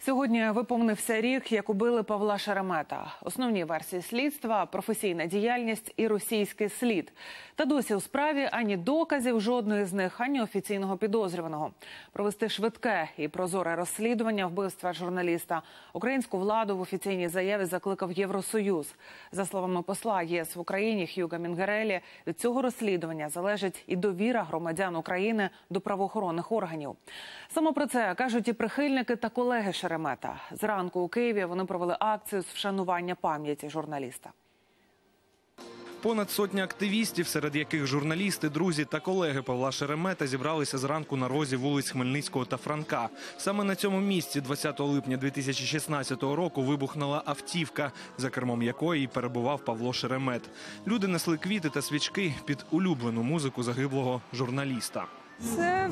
Сьогодні виповнився рік, як убили Павла Шеремета. Основні версії слідства – професійна діяльність і російський слід. Та досі у справі ані доказів жодної з них, ані офіційного підозрюваного. Провести швидке і прозоре розслідування вбивства журналіста українську владу в офіційній заяві закликав Євросоюз. За словами посла ЄС в Україні Хьюго Мінгареллі, від цього розслідування залежить і довіра громадян України до правоохоронних органів. Саме про це кажуть і прихильники та колеги Шеремета. Зранку у Києві вони провели акцію з вшанування пам'яті журналіста. Понад сотня активістів, серед яких журналісти, друзі та колеги Павла Шеремета, зібралися зранку на розі вулиць Хмельницького та Франка. Саме на цьому місці 20 липня 2016 року вибухнула автівка, за кермом якої перебував Павло Шеремет. Люди несли квіти та свічки під улюблену музику загиблого журналіста. Це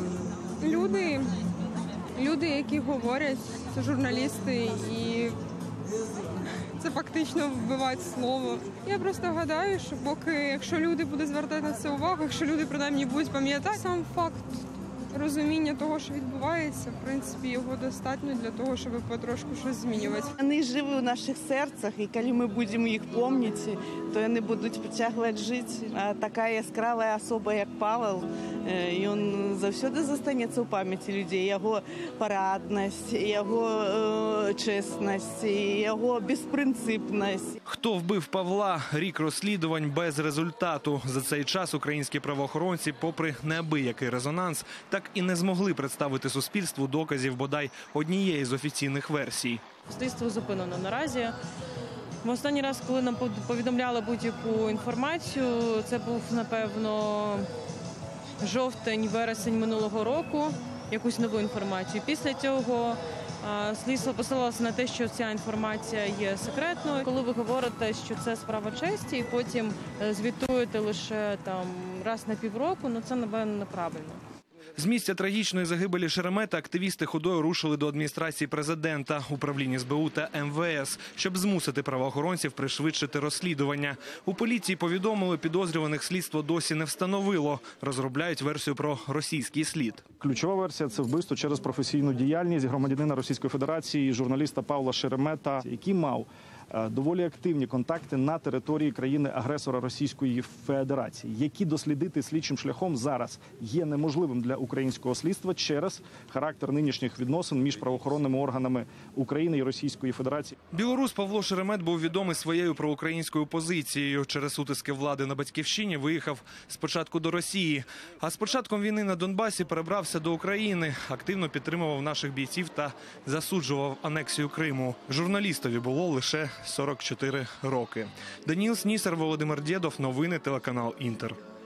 люди, які говорять, це журналісти, і це фактично вбивають слово. Я просто гадаю, що поки, якщо люди будуть звертати на це увагу, якщо люди принаймні будуть пам'ятати, сам факт розуміння того, що відбувається, в принципі, його достатньо для того, щоб потрошку щось змінювати. Вони живі у наших серцях, і коли ми будемо їх пам'ятати, то вони будуть притягувати жити. А така яскрава особа, як Павел, і він завжди залишиться у пам'яті людей. Його порадність, його чесність, його безпринципність. Хто вбив Павла? Рік розслідувань без результату. За цей час українські правоохоронці, попри неабиякий резонанс, так і не змогли представити суспільству доказів бодай однієї з офіційних версій. Слідство зупинено наразі. В останній раз, коли нам повідомляли будь-яку інформацію, це був, напевно, жовтень-вересень минулого року, якусь нову інформацію. Після цього слідство посилалося на те, що ця інформація є секретною. Коли ви говорите, що це справа честі, і потім звітуєте лише раз на півроку, це, напевно, неправильно. З місця трагічної загибелі Шеремета активісти ходою рушили до адміністрації президента, управління СБУ та МВС, щоб змусити правоохоронців пришвидшити розслідування. У поліції повідомили, підозрюваних слідство досі не встановило. Розробляють версію про російський слід. Ключова версія – це вбивство через професійну діяльність громадянина Російської Федерації, журналіста Павла Шеремета, який мав доволі активні контакти на території країни-агресора Російської Федерації, які дослідити слідчим шляхом зараз є неможливим для українського слідства через характер нинішніх відносин між правоохоронними органами України і Російської Федерації. Білорус Павло Шеремет був відомий своєю проукраїнською позицією. Через утиски влади на батьківщині виїхав спочатку до Росії, а з початком війни на Донбасі перебрався до України, активно підтримував наших бійців та засуджував анексію Криму. Журналістові було лише 44 роки. Даніл Снісар, Володимир Дєдов. Новини телеканал Інтер.